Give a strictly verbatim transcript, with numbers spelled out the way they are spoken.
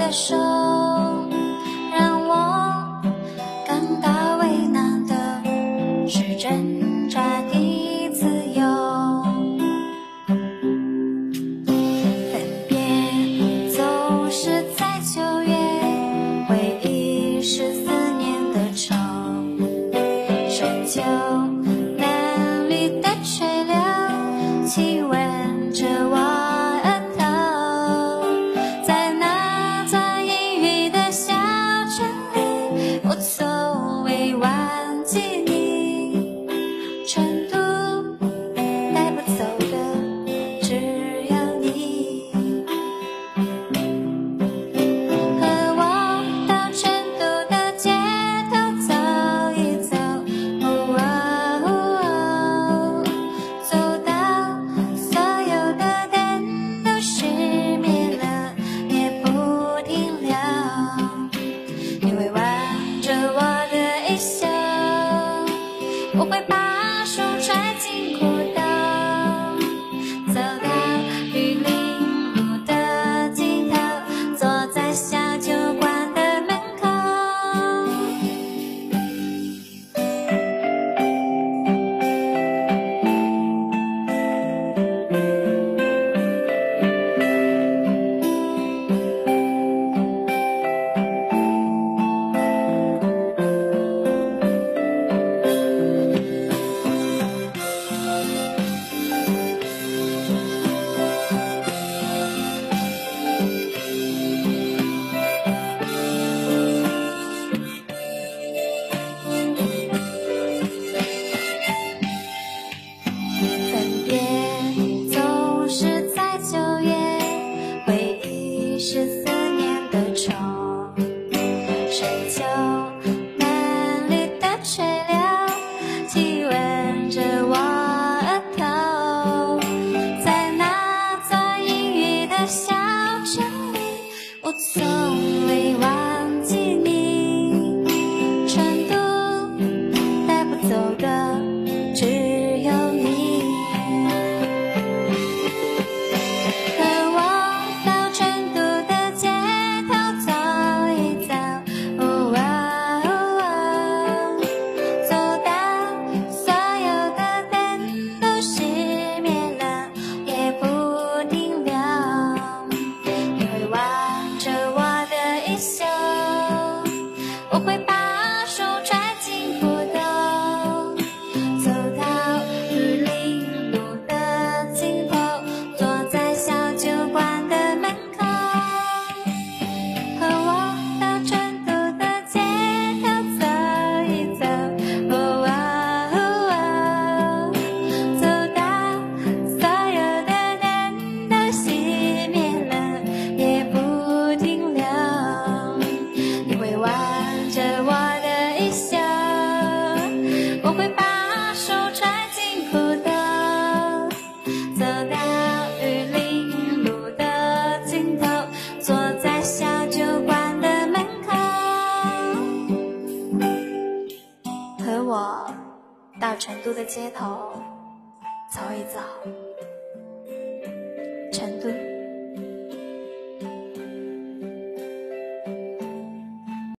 的手，让我感到为难的是挣扎的自由。分别总是在九月，回忆是思念的愁，深秋嫩绿的垂柳亲吻着我额头，在那座阴郁的小城里，我从未忘记你。成都带不走的只有你，和我到成都的街头走一走，哦哦哦，走到所有的灯都熄灭了也不停亮。你会挽着我的衣袖，我会把手揣进裤兜，走到玉林路的尽头，坐在小酒馆的门口。分别总是在九月，回忆是思念的愁，深秋嫩绿的垂柳亲吻着我额头，在那座阴郁的小城里，我从未忘记你。成都带不走的只有你，和我到成都的街头走一走，哦哦哦，走到所有的灯都熄灭了也不停亮。你会挽着我的衣袖，我会把手揣进裤兜，走到玉林路的尽头，坐在小酒馆的门口，和我到成都的街头走一走，哦哦哦，走到所有的灯都熄灭了也不停亮。你会挽着我的衣袖，我会把手揣进裤兜，走到玉林路的尽头，坐在小酒馆的门口，和我到成都的街头走一走。